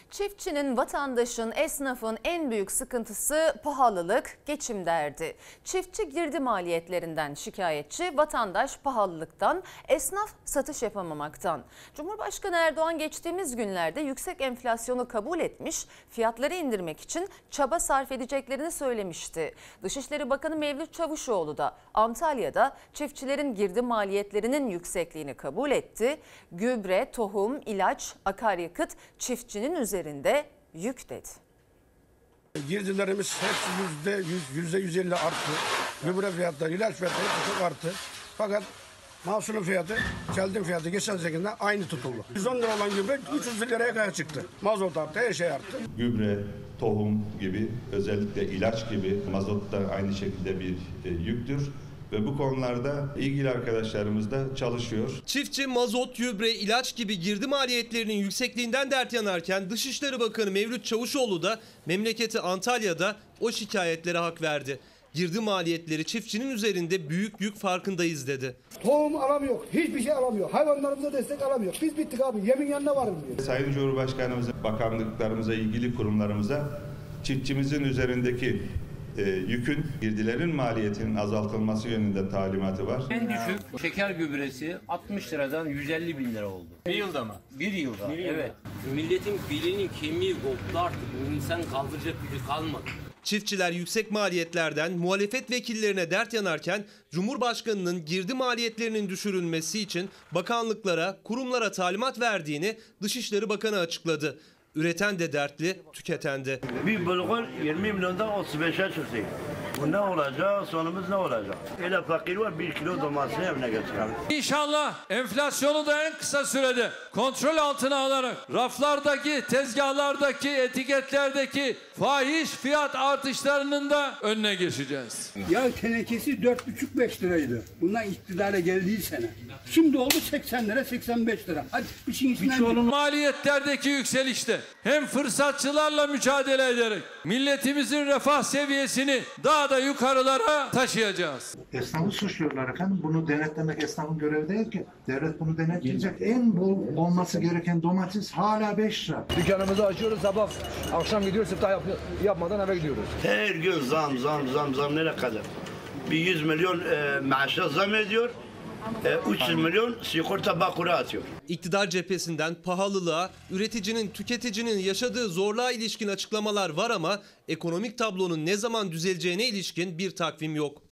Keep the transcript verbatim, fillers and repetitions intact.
Çiftçinin, vatandaşın, esnafın en büyük sıkıntısı pahalılık, geçim derdi. Çiftçi girdi maliyetlerinden şikayetçi, vatandaş pahalılıktan, esnaf satış yapamamaktan. Cumhurbaşkanı Erdoğan geçtiğimiz günlerde yüksek enflasyonu kabul etmiş, fiyatları indirmek için çaba sarf edeceklerini söylemişti. Dışişleri Bakanı Mevlüt Çavuşoğlu da Antalya'da çiftçilerin girdi maliyetlerinin yüksekliğini kabul etti. Gübre, tohum, ilaç, akaryakıt çiftçinin üzerinde yük dedi. Girdilerimiz hepsi yüzde yüz, yüzde yüz elli arttı. Gübre fiyatları, ilaç fiyatları çok arttı. Fakat mahsulün fiyatı, çeldim fiyatı geçen seneden aynı tutuldu. yüz on lira olan gübre üç yüz liraya kadar çıktı. Mazot arttı, her şey arttı. Gübre, tohum gibi, özellikle ilaç gibi mazot da aynı şekilde bir e, yüktür. Ve bu konularda ilgili arkadaşlarımız da çalışıyor. Çiftçi mazot, gübre, ilaç gibi girdi maliyetlerinin yüksekliğinden dert yanarken Dışişleri Bakanı Mevlüt Çavuşoğlu da memleketi Antalya'da o şikayetlere hak verdi. Girdi maliyetleri çiftçinin üzerinde büyük yük farkındayız dedi. Tohum alamıyor, hiçbir şey alamıyor. Hayvanlarımıza destek alamıyor. Biz bittik abi, yemin yanına varım diyor. Sayın Cumhurbaşkanımıza, bakanlıklarımıza, ilgili kurumlarımıza çiftçimizin üzerindeki e, yükün, girdilerin maliyetinin azaltılması yönünde talimatı var. En düşük şeker gübresi altmış liradan yüz elli bin lira oldu. Bir yılda mı? Bir yılda, Bir yılda. evet. Milletin bilinin kemiği koptu artık. İnsan kaldıracak gücü kalmadı. Çiftçiler yüksek maliyetlerden muhalefet vekillerine dert yanarken Cumhurbaşkanı'nın girdi maliyetlerinin düşürülmesi için bakanlıklara, kurumlara talimat verdiğini Dışişleri Bakanı açıkladı. Üreten de dertli, tüketen de. Bir bulgur yirmi milyondan otuz beşe çıktı. Bu ne olacak, sonumuz ne olacak? Öyle fakir var, bir kilo domatesini evine götürelim. İnşallah enflasyonu da en kısa sürede kontrol altına alarak raflardaki, tezgahlardaki, etiketlerdeki fahiş fiyat artışlarının da önüne geçeceğiz. Yağ tenekesi dört buçuk beş liraydı. Bundan iktidara geldiği sene. Şimdi oldu seksen lira, seksen beş lira. Hadi işin içinden... Maliyetlerdeki yükselişte hem fırsatçılarla mücadele ederek milletimizin refah seviyesini daha da yukarılara taşıyacağız. Esnafı suçluyorlar efendim. Bunu denetlemek esnafın görevi değil ki. Devlet bunu denetleyecek. En bol olması gereken domates hala beş lira. Dükkanımızı açıyoruz, sabah akşam gidiyoruz, iftar yap yapmadan eve gidiyoruz. Her gün zam zam zam zam nereye kadar? Bir yüz milyon e, maaşa zam ediyor. üç yüz milyon sigorta bakura atıyor. İktidar cephesinden pahalılığa, üreticinin, tüketicinin yaşadığı zorluğa ilişkin açıklamalar var ama ekonomik tablonun ne zaman düzeleceğine ilişkin bir takvim yok.